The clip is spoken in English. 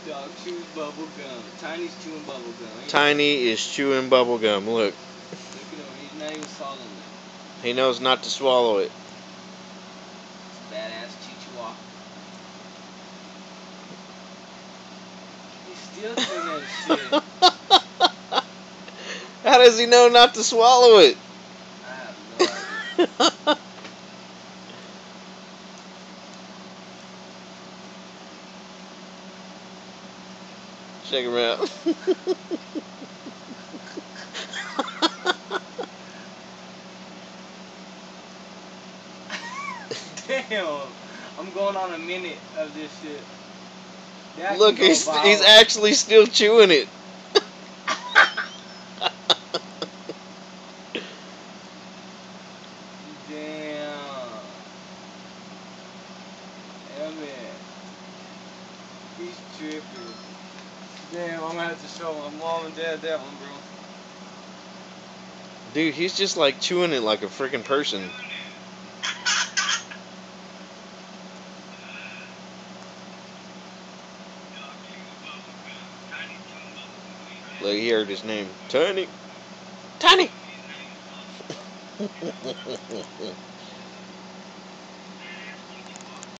Dog chewing bubble gum. Tiny's chewing bubble gum. Tiny is chewing bubble gum. Look. Look at him. He's not even swallowing it. He knows not to swallow it. It's badass Chihuahua. He's still chewing that shit. How does he know not to swallow it? I have no idea. Check him out. Damn, I'm going on a minute of this shit. That Look, can go he's viral. actually still chewing it. Damn. Yeah, man. He's tripping. Damn, I'm gonna have to show my mom and dad that one, bro. Dude, he's just like chewing it like a freaking person. Look, he heard his name. Tiny. Tiny!